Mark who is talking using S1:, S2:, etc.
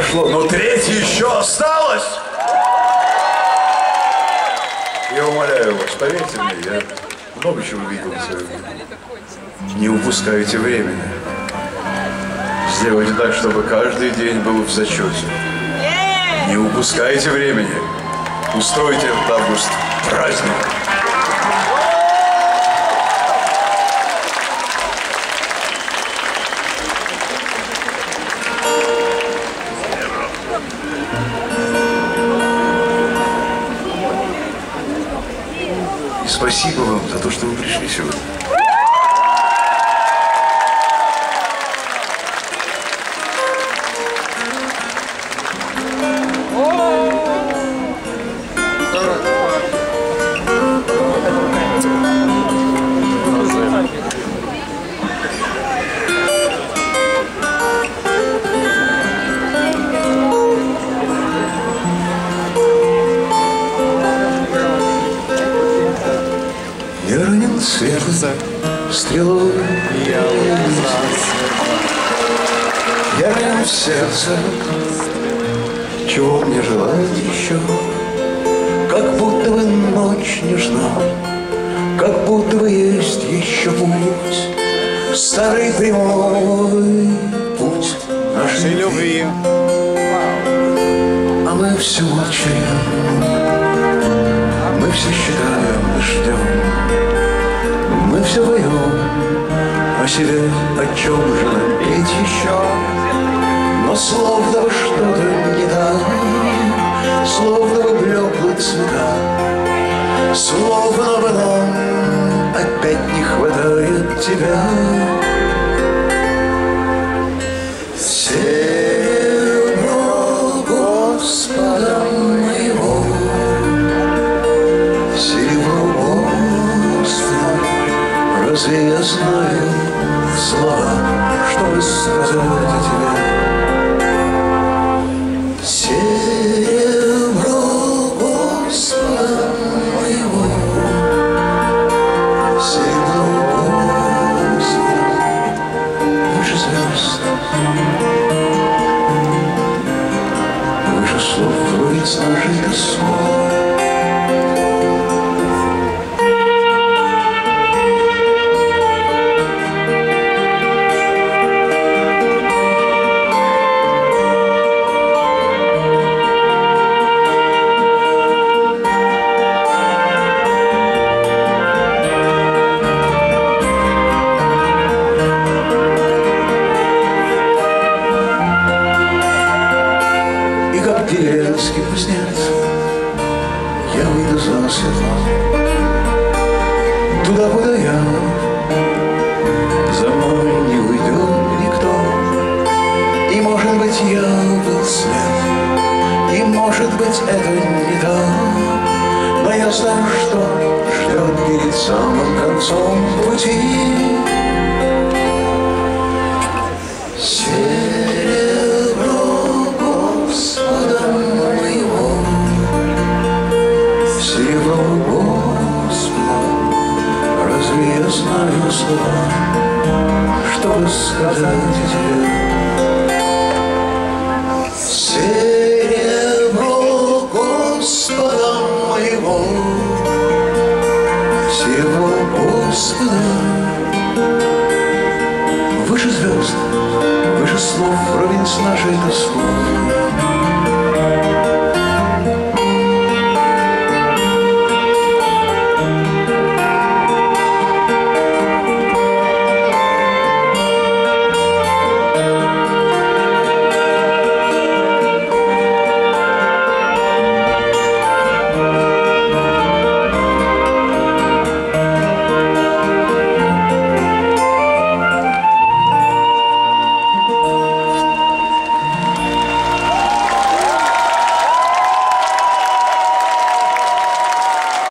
S1: прошло, но третье еще осталось. Я умоляю вас, поверьте мне, я много чего видел в своей жизни. Не упускайте времени. Сделайте так, чтобы каждый день был в зачете. Не упускайте времени. Устройте этот август праздник. И спасибо вам за то, что вы пришли сегодня. Стрелой я ранен в сердце, чего мне желать еще? Как будто бы ночь нежна, как будто бы есть еще путь, старый прямой путь нашей любви. А мы все молчим, мы все считаем и ждем. Мы все поем о себе, о чем же нам петь еще. Но словно бы что-то не так, словно бы блеклы цвета, словно бы нам опять не хватает тебя. Серебро Господа моего, серебро Господа. Разве я знаю слова, чтобы сказать о тебе? Серебро Господа моего, серебро Господа, выше звезд, выше слов, вроде снажито слов. Деревенский кузнец, я выйду за светло, туда, куда я, за мной не уйдет никто. И может быть я был слеп, и может быть это не так, но я знаю, что ждет перед самым концом пути. Я знаю слова, чтобы сказать о тебе. Серебро Господа моего, серебро Господа, выше звезд, выше слов, ровень с нашей тоской.